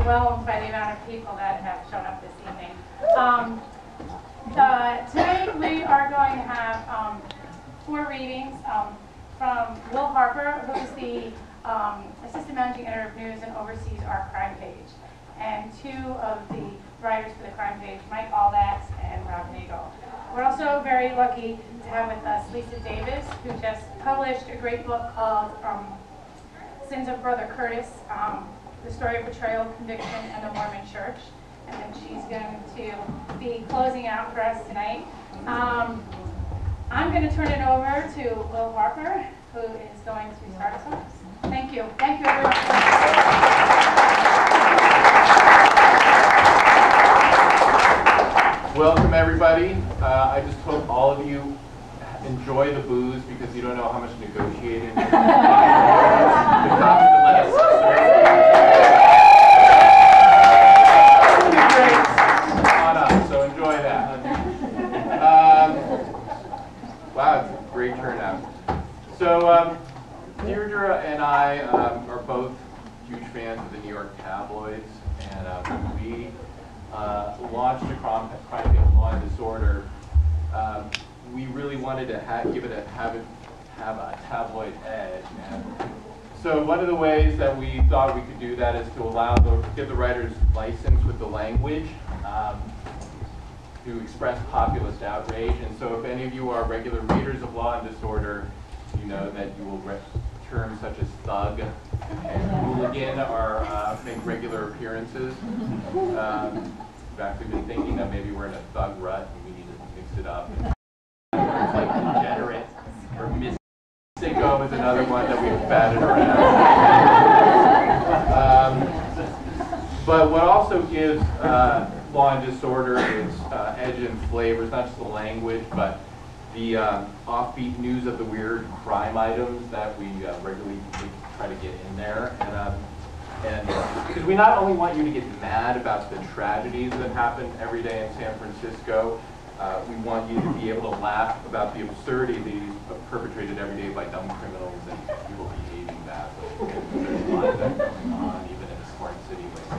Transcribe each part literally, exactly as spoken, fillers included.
overwhelmed by the amount of people that have shown up this evening. Um, uh, today we are going to have um, four readings um, from Will Harper, who is the um, Assistant Managing Editor of News and oversees our crime page, and two of the writers for the crime page, Mike Aldax and Rob Nagel. We're also very lucky to have with us Lisa Davis, who just published a great book called um, Sins of Brother Curtis, um, the story of betrayal, conviction, and the Mormon Church. And then she's going to be closing out for us tonight. Um, I'm going to turn it over to Will Harper, who is going to start us off. Thank you. Thank you, everyone. Welcome, everybody. Uh, I just hope all of you enjoy the booze because you don't know how much negotiating the cops to let us serve. On up, so enjoy that. Um, wow, it's a great turnout. So um, Deirdre and I um, are both huge fans of the New York tabloids, and um, we uh, launched a crime, crime page, Law and Disorder. Um, we really wanted to ha give it a have it have a tabloid edge, and so one of the ways that we thought we could do that is to allow the give the writers license with the language um, to express populist outrage. And so, if any of you are regular readers of Law and Disorder, you know that you will re terms such as thug and hooligan are uh, make regular appearances. Um, we've actually been thinking that maybe we're in a thug rut and we need to mix it up. It's like degenerate or sicko is another one that we've batted around. Um, but what also gives uh, Law and Disorder its uh, edge and flavors, not just the language, but the um, offbeat news of the weird crime items that we uh, regularly try to get in there. And um, and because we not only want you to get mad about the tragedies that happen every day in San Francisco, uh, we want you to be able to laugh about the absurdities perpetrated every day by dumb criminals and people behaving badly. And there's a lot of that going on even in a smart city like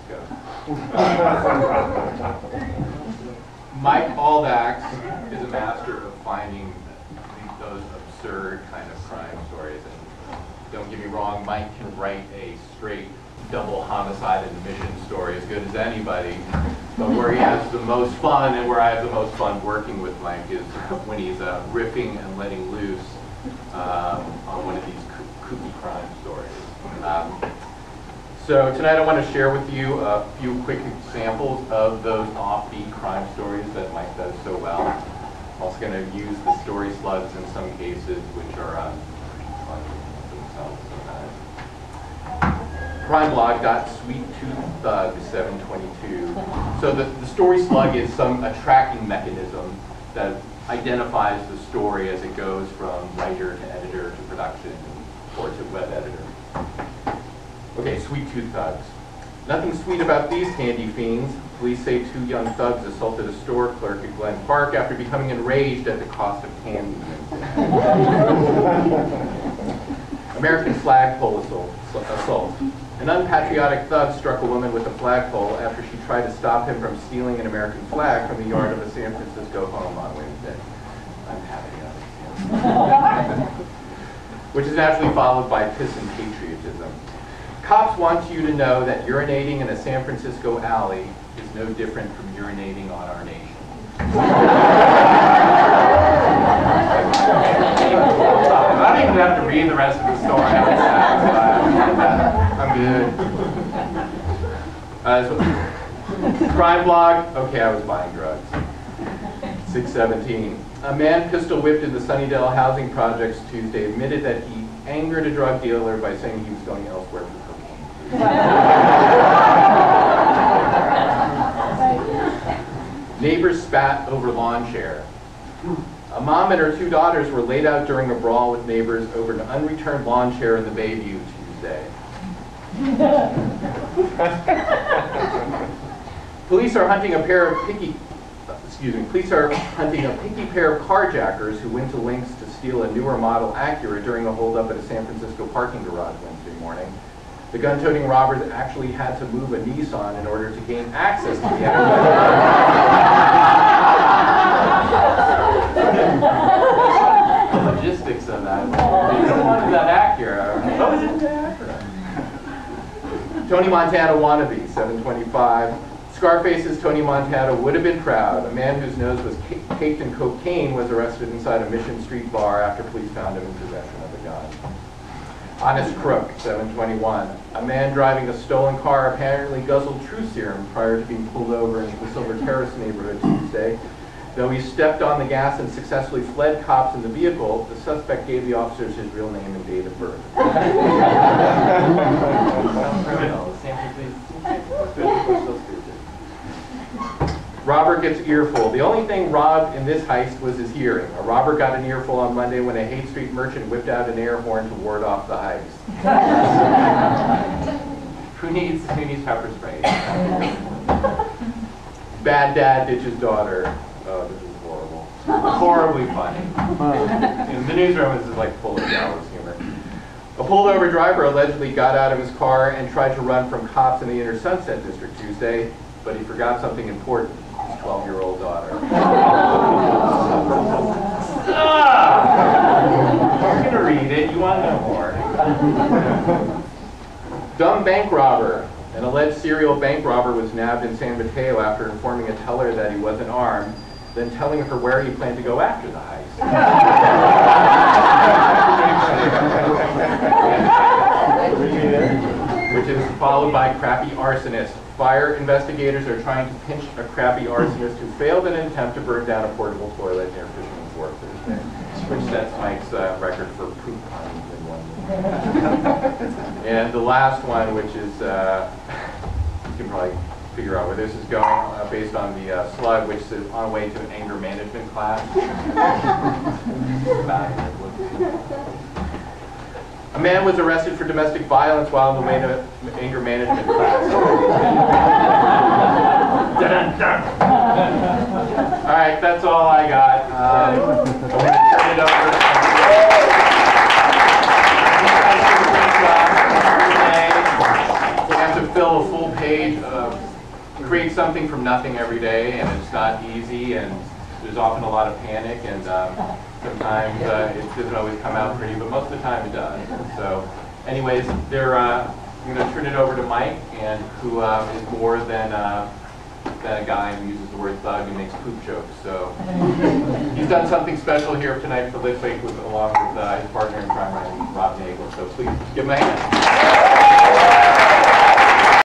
San Francisco. Mike Aldax is a master of finding those absurd kind of crime stories. And don't get me wrong, Mike can write a straight double homicide and mission story as good as anybody. But where he has the most fun and where I have the most fun working with Mike is when he's uh, riffing and letting loose um, on one of these kooky crime stories. Um, So tonight I want to share with you a few quick examples of those offbeat crime stories that Mike does so well. I'm also going to use the story slugs in some cases, which are um, fun themselves sometimes. Crime blog dot sweet tooth thug seven twenty-two. So the, the story slug is some a tracking mechanism that identifies the story as it goes from writer to editor to production or to web editor. Okay, sweet tooth thugs. Nothing sweet about these handy fiends. Police say two young thugs assaulted a store clerk at Glen Park after becoming enraged at the cost of candy. American flagpole assault. assault. An unpatriotic thug struck a woman with a flagpole after she tried to stop him from stealing an American flag from the yard of a San Francisco home on Wednesday. Unpatriotic. Which is naturally followed by piss and patriotism. Cops want you to know that urinating in a San Francisco alley is no different from urinating on our nation. I don't even have to read the rest of the story. I'm good. Uh, so, crime blog, okay, I was buying drugs. six seventeen. A man pistol whipped in the Sunnydale housing projects Tuesday admitted that he angered a drug dealer by saying he was going elsewhere for cocaine. Neighbors spat over lawn chair. A mom and her two daughters were laid out during a brawl with neighbors over an unreturned lawn chair in the Bayview Tuesday. Police are hunting a pair of picky, excuse me, police are hunting a picky pair of carjackers who went to lengths to steal a newer model Acura during a holdup at a San Francisco parking garage Wednesday morning. The gun-toting robbers actually had to move a Nissan in order to gain access to the act. The logistics of that. It's not that accurate. Oh, is it accurate? Tony Montana wannabe, seven twenty-five. Scarface's Tony Montana would have been proud. A man whose nose was caked in cocaine was arrested inside a Mission Street bar after police found him in possession of a gun. Honest Crook, seven twenty-one. A man driving a stolen car apparently guzzled True Serum prior to being pulled over in the Silver Terrace neighborhood Tuesday. Though he stepped on the gas and successfully fled cops in the vehicle, the suspect gave the officers his real name and date of birth. Robber gets earful. The only thing robbed in this heist was his hearing. A robber got an earful on Monday when a Haight Street merchant whipped out an air horn to ward off the heist. Who needs, who needs pepper spray? Bad dad ditches daughter. Oh, this is horrible. Horribly funny. You know, the newsroom is like full of gallows humor. A pulled over driver allegedly got out of his car and tried to run from cops in the Inner Sunset District Tuesday, but he forgot something important. twelve-year-old daughter. ah! You're going to read it. You want to know more. Dumb bank robber. An alleged serial bank robber was nabbed in San Mateo after informing a teller that he wasn't armed, then telling her where he planned to go after the heist. Which is followed by crappy arsonist. Fire investigators are trying to pinch a crappy arsonist who failed in an attempt to burn down a portable toilet near Fisherman's Wharf Thursday, which sets Mike's uh, record for poop puns in one minute. And the last one, which is, uh, you can probably figure out where this is going, uh, based on the uh, slug, which is on the way to an anger management class. A man was arrested for domestic violence while on the way to anger management class. Dun, dun. All right, that's all I got. Um, I'm going to turn it over. We have to fill a full page of, create something from nothing every day, and it's not easy, and there's often a lot of panic, and um, sometimes uh, it doesn't always come out pretty, but most of the time it does. So, anyways, they're, uh, I'm going to turn it over to Mike, and who uh, is more than, uh, than a guy who uses the word thug and makes poop jokes. So, he's done something special here tonight for Litquake with, along with uh, his partner in crime, Rob Nagel. So please give him a hand.